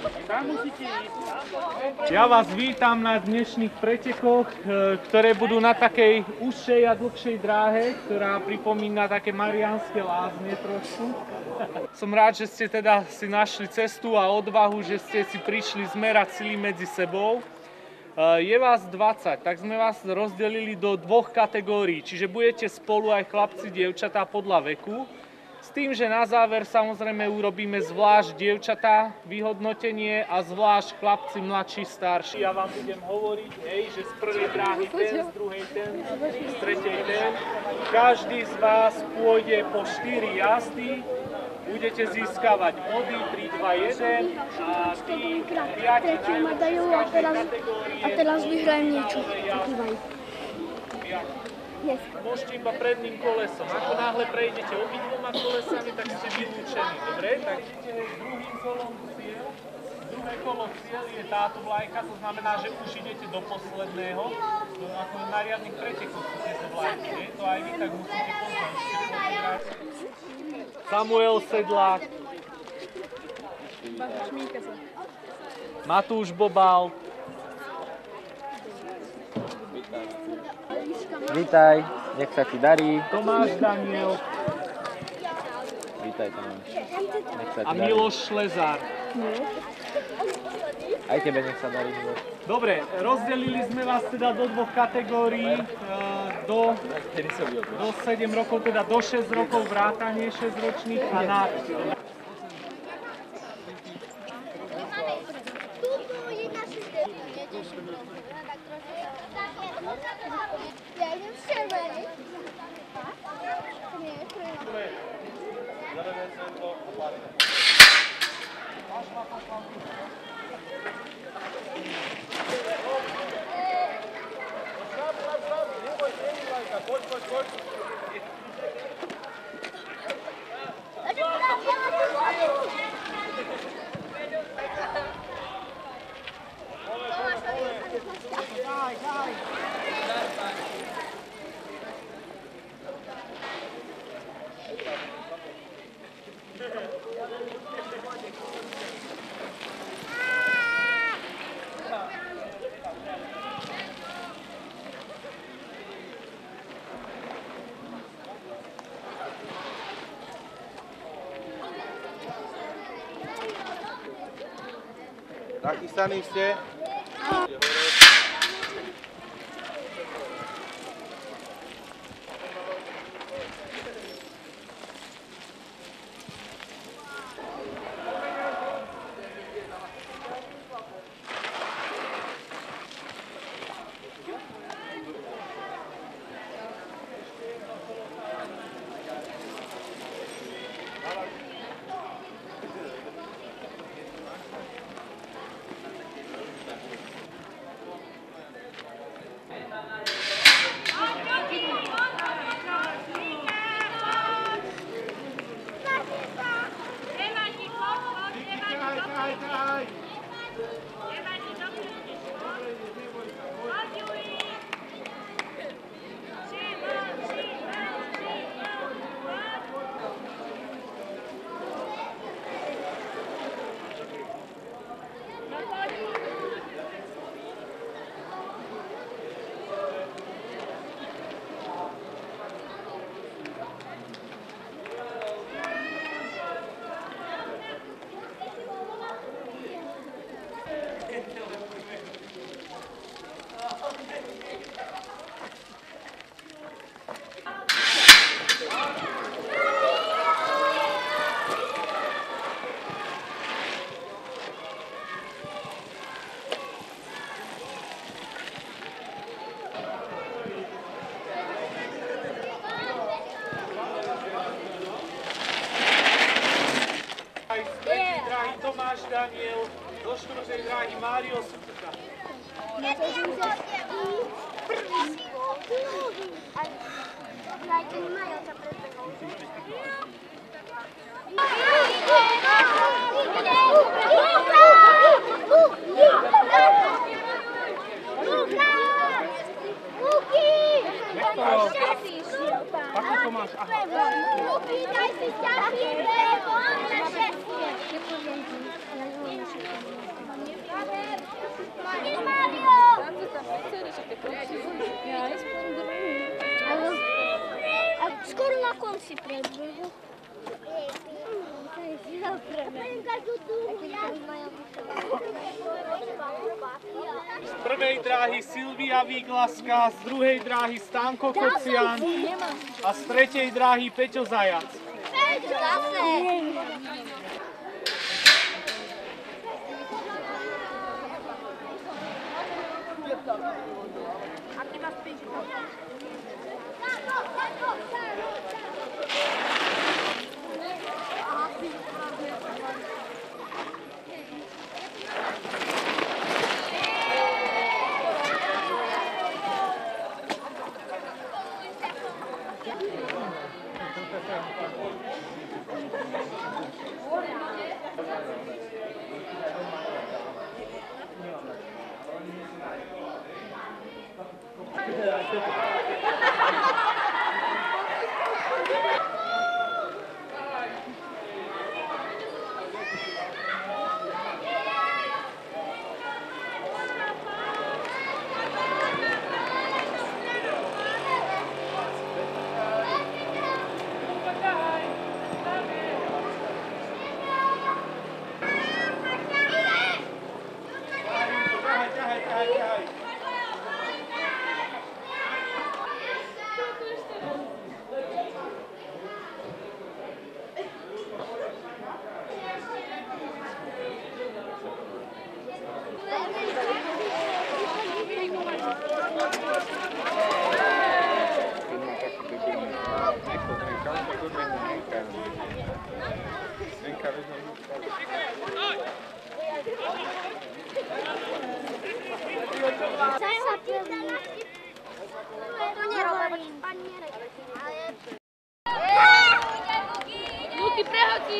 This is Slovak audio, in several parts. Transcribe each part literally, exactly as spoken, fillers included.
Ja vás vítam na dnešných pretekoch, ktoré budú na takej užšej a dlhšej dráhe, ktorá pripomína také Mariánske Lázne trošku. Som rád, že ste teda si našli cestu a odvahu, že ste si prišli zmerať sily medzi sebou. Je vás dvadsať, tak sme vás rozdelili do dvoch kategórií, čiže budete spolu aj chlapci, dievčatá podľa veku. S tým, že na záver samozrejme urobíme zvlášť dievčatá vyhodnotenie a zvlášť chlapci mladší, starší. Ja vám budem hovoriť, hej, že z prvej dráhy ten, z druhej ten, z tretej ten. Každý z vás pôjde po štyri jazdy. Budete získavať body tri, dva, jeden a tí piati z každej kategórie. A teraz vyhrajem niečo. Môžete iba predným kolesom. Ako náhle prejdete obidvoma kolesami, tak ste vylúčení. Dobre? Tak druhým kolom cieľ. Druhé kolo cieľ je táto vlajka, to znamená, že už idete do posledného. To ako na riadnych pretekoch sú tieto vlajky. Nie? To aj vy tak musíte poznať. Samuel Sedlák. Matúš Bobal. Vítaj, nech sa ti darí. Tomáš Daniel. Vítaj, Tomáš. Nech sa ti A darí. Miloš Šlezár. Aj tebe nech sa darí, Miloš. Dobre, rozdelili sme vás teda do dvoch kategórií, do, do sedem rokov, teda do šesť rokov vrátanie šesťročných a na... Nachystaní ste? Tomáš Daniel, do štvrtej dráhy Mário Sutka. Ako Tomáš, aha. Daj si ťažšie, lebo on na šestie. si predbehol. Z prvej dráhy Silvia Výglaska, z druhej dráhy Stanko Kocian a z tretej dráhy Peťo Zajac. Luky, prehodí!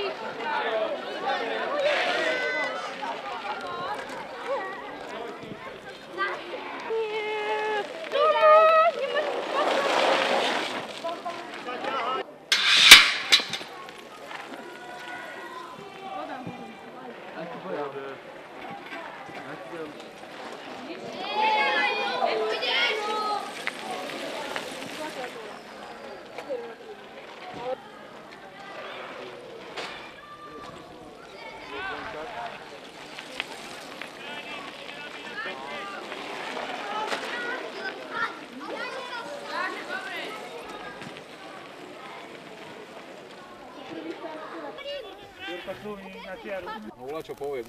Volá, čo povedz.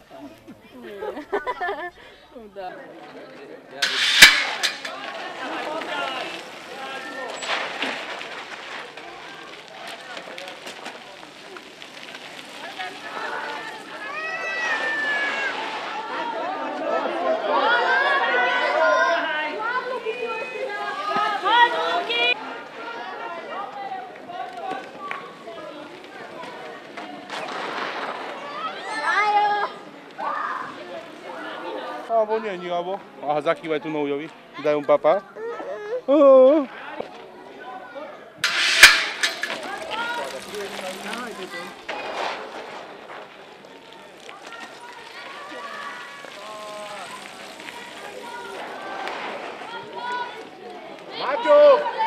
Alebo nie, nie, alebo... Aha, zakývaj tu Noujovi. Daj mu papa. Oh. Maťo!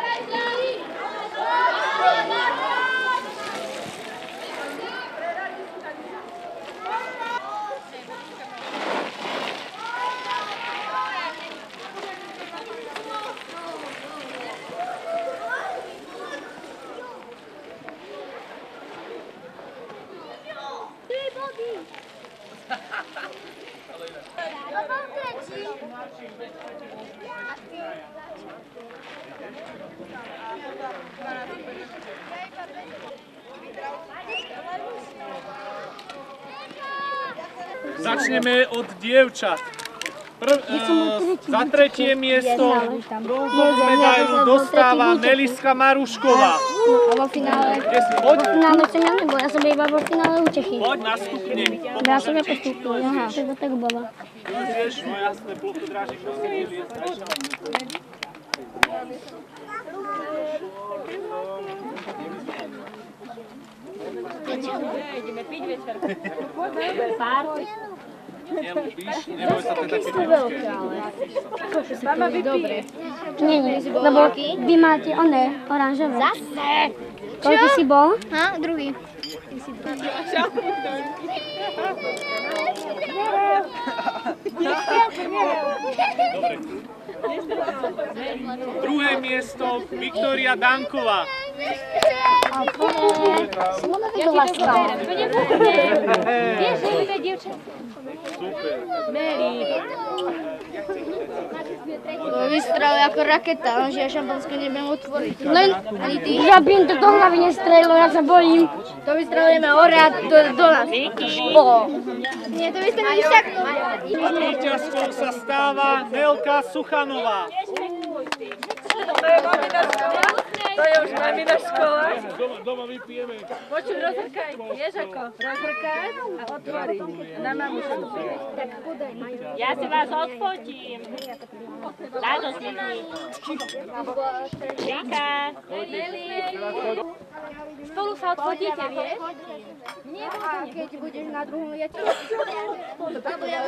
Začneme od dievčat. Prv, e, za tretie miesto bronzovú medailu dostáva Meliska Marušková. A vo finále, vo finále som ja nebol, ja som iba vo finále u Čechy. Poď na stupne. Ja som nepostúpil, aha, to tak bolo. Vieš, no jasné, plochodrážik musí viesť. Ideme piť večer. Párty. Nelúbíš? Neboj sa teda To veľké, ale. Mama vypije. Nie, nie, lebo vy máte oné, oranžové. Zase! Koľký si bol? Ha, druhý. Druhé miesto Viktória Danková. Simona vedela správa. Vieš, že ľubia dievčat. To vystrelil ako raketa, lenže ja šampanské nebudem otvoriť. Len ani ty. Už aby im to do hlavy nestrelilo, ja sa bojím. To vystrelujeme hore a do, do nás. O. Nie, to vystrelujeme však. A víťazkou sa stáva Nelka Suchanová. To je už mamina škola. Doma, doma vypijeme. Počuť, rozhrkaj. Vieš ako? Rozhrkať a otvoriť. Na mamu sa to pije. Ja si vás odfotím. Ládo s ľudí. Rika. Spolu sa odfotíte, vieš? Nie, a keď budeš na druhom, ja ti... Lebo ja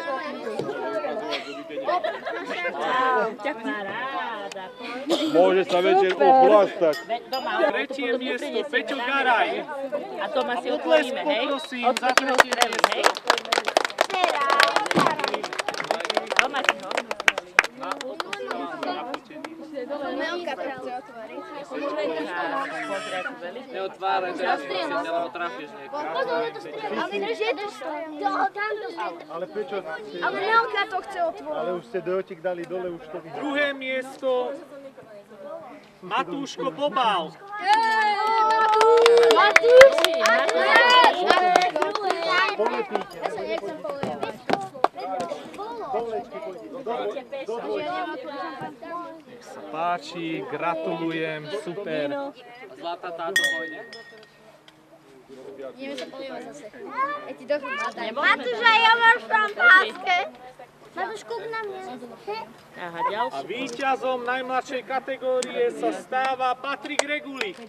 Paráda. Môže sa večer oplastať. Doma Tretie miesto Peťo Garaj. a doma si Potlesk otvoríme, hej? poprosím za Odfotíme ho tretie strelím, hej? Doma si ho. Melka to chce otvoriť. Pozri, ako veľmi. Neotváraj, teraz lebo trafíš niekoho. Pozor, to strieľa. A my drží to strieľa. Tam to strieľa. Ale prečo? Ale Melka to chce otvoriť. Ale už ste dojotik dali dole, už to vidíte. Druhé miesto Matúško Bobál. Matúš! Ja sa nechcem polejevať. Nech sa páči, gratulujem, super. Zlatá táto pôjde. Ideme sa polejevať zase. Ja ti dochúčam. Matúša, ja máš šampánske. Matúš, kúk na mňa. Aha, A ďalší. víťazom najmladšej kategórie sa stáva Patrik Regulík.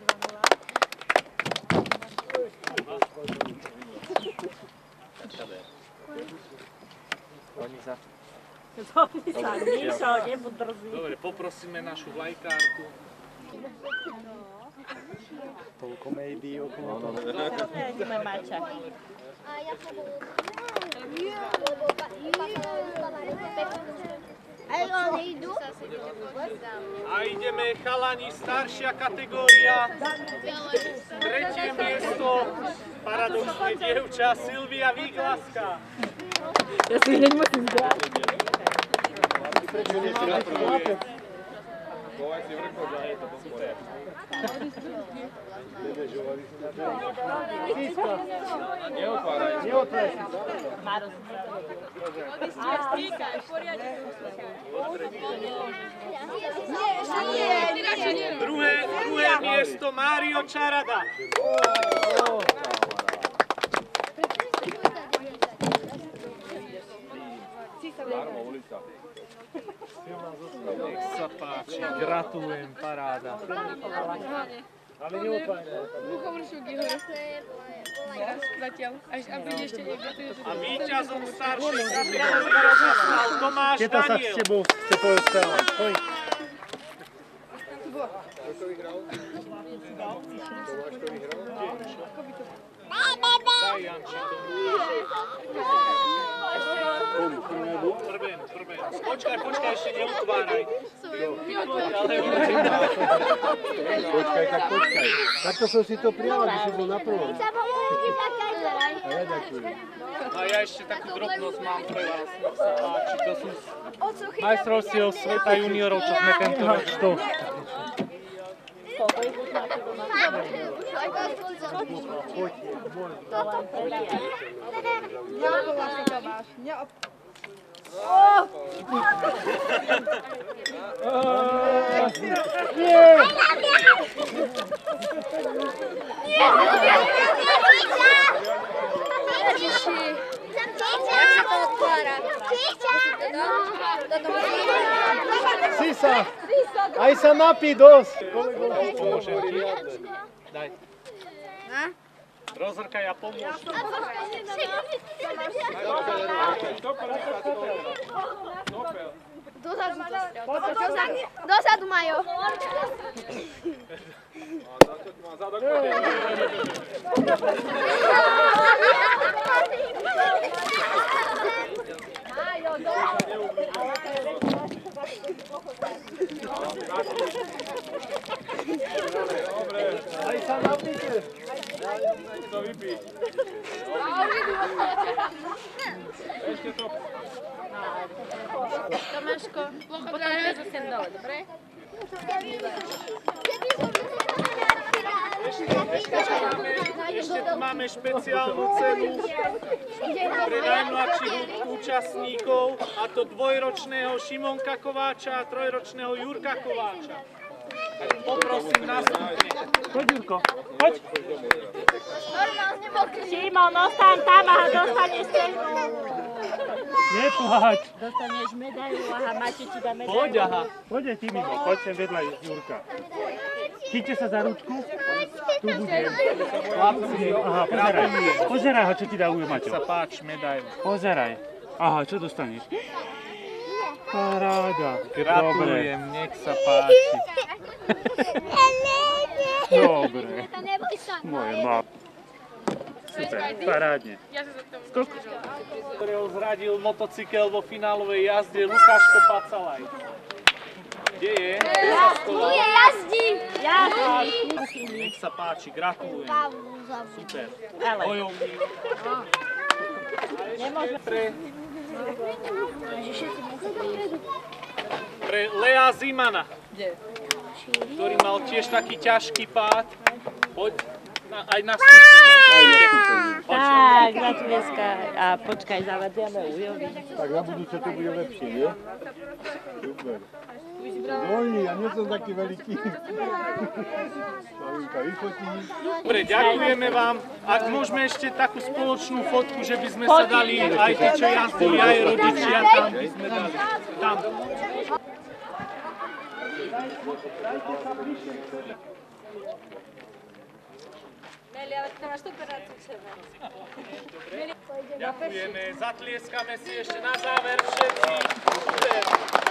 Oni sa. Zopni sa, Míšo, nebuď drzý. Dobre, poprosíme našu vlajkárku. Toľko médií okolo toho. Ideme Maťa. A ja sa bol... Aj oni idú? A ideme chalani, staršia kategória. Tretie miesto, paradoxne dievča, Silvia Výglaska. Ja si hneď musím zdať. Neotváraj. Druhé, druhé miesto, Mário Čarada. Nech sa páči, gratulujem, paráda. Ale neotváraj. A víťazom staršej kategórie sa stal Tomáš Teta sa s Daniel. tebou chce porozprávať. Poď. Daj, Janči, Prvé, prvé. Počkaj, počkaj, ešte neutváraj. Počkaj, tak počkaj. Takto som si to prijal, aby som bol na prvom. A ja ďakujem. A ja ešte takú drobnosť mám pre vás. Nech sa páči, to sú majstrovstiev sveta juniorov, čo sme tento rok. To. Sisa, aj sa napí dosť. Pomôžem ti. Daj. Rozhrkaj a pomôž. Dozadu to strel. Dozadu, Majo. Aj sa napíte. To vypí. Ešte to. Tomáško, potom ideš sem dole, dobre? Ešte tu máme špeciálnu cenu pre najmladších účastníkov, a to dvojročného Šimonka Kováča a trojročného Jurka Kováča. Tak poprosím nastupne. Poď, Jurko, poď. Šimon, ostaň tam a dostaneš cenu. Nepláč. Dostaneš medailu, aha, Maťo ti dá medailu. Poď, aha. Poďte ty mimo, poď sem vedľa Jurka. Chyťte sa za ručku. Tu budem. Chlapci, Aha, pozeraj. Pozeraj ho, čo ti dá Ujo, Maťo. sa páči medailu. Pozeraj. Aha, čo dostaneš? Paráda. Gratulujem, nech sa páči. Dobre. Moje má. Super, parádne. Skok. Ktorého zradil motocykel vo finálovej jazde Lukáško Pacalaj. Kde je? Tu je jazdí. Nech sa páči, gratulujem. Super. Bojovník. Pre, pre Lea Zimana, ktorý mal tiež taký ťažký pád. Poď na, aj na stupne. Tak, gratulieska. A počkaj, zavadziame Ujovi. Tak na budúce to bude lepšie, nie? Super. Dojný, ja nie som taký veľký. Slavinka vyfotí. Dobre, ďakujeme vám. Ak môžeme ešte takú spoločnú fotku, že by sme sa dali aj tí, čo jazdili, aj rodičia, tam by sme dali. Tam. Meli, ale ty máš super rád sebe. Ďakujeme, zatlieskame si ešte na záver všetci. Super.